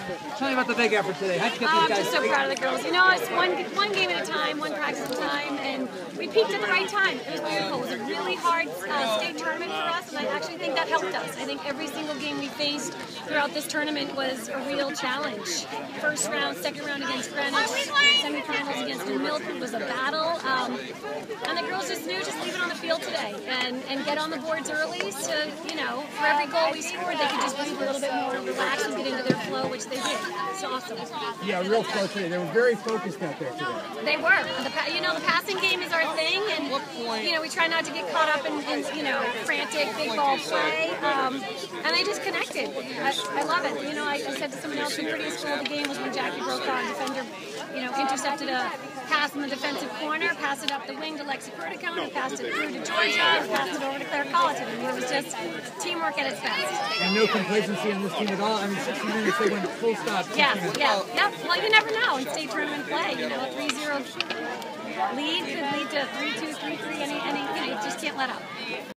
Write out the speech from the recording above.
Tell me about the big effort today. How'd you get these guys? I'm just so proud of the girls. You know, it's one game at a time, one practice at a time, and we peaked at the right time. It was wonderful. It was a really hard state tournament for us, and I actually think that helped us. I think every single game we faced throughout this tournament was a real challenge. First round, second round against Greenwich, semifinals against New Milton was a battle, and the girls just knew just leave it on the field today and get on the boards early. So, you know, for every goal we scored, they could just breathe a little bit more, relax, and get into their flow, which they did. It's awesome. Yeah, real flow today. They were very focused out there today. They were. You know, the passing game is our thing, and you know, we try not to get caught up in you know, frantic big ball play, and they just connected. I love it. You know, I said to someone else, the prettiest goal of the game was when Jackie Brokaw, defender, you know, intercepted a pass in the defensive corner, passed it up the wing to Lexi Perticone, passed it through to Georgia, and passed it over to Claire Colleton. I mean, it was just teamwork at its best. And no complacency in this team at all. I mean, 60 minutes they went full stop. Yeah. Well, you never know in state tournament play. You know, a 3-0 lead could lead to 3-2, 3-3. Any, you know, you just can't let up.